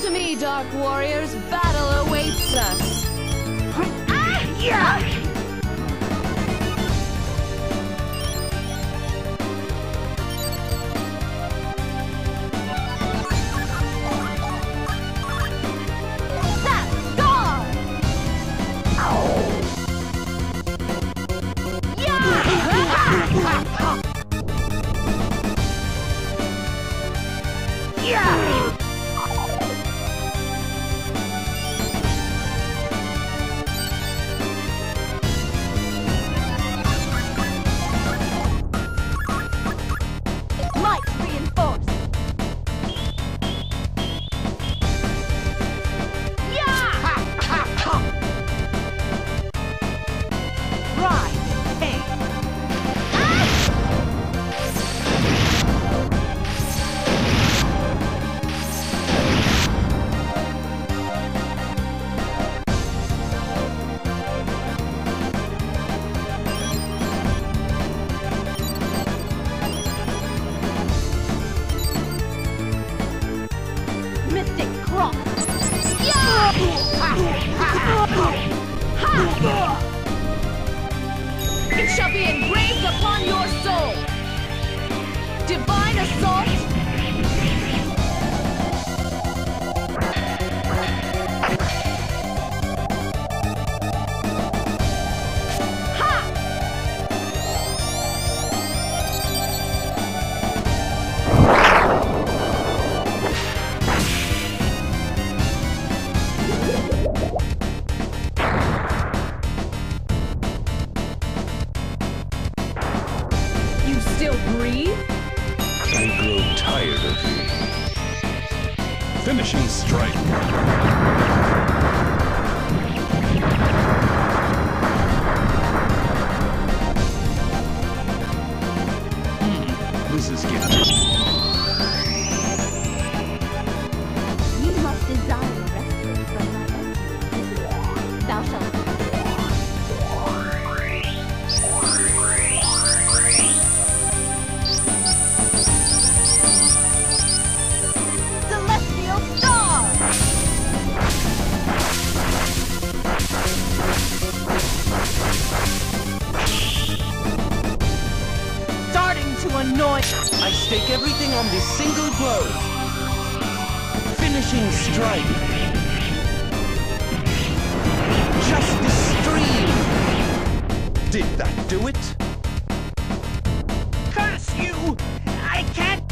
to me, Dark Warriors. Battle awaits us. Ah, yeah! It shall be engraved upon your soul. Divine assault. Still breathe? I grow tired of you. Finishing strike. This is getting... You must desire respite from my enemy. Thou shalt. Annoying. I stake everything on this single blow. Finishing strike. Justice stream. Did that do it? Curse you! I can't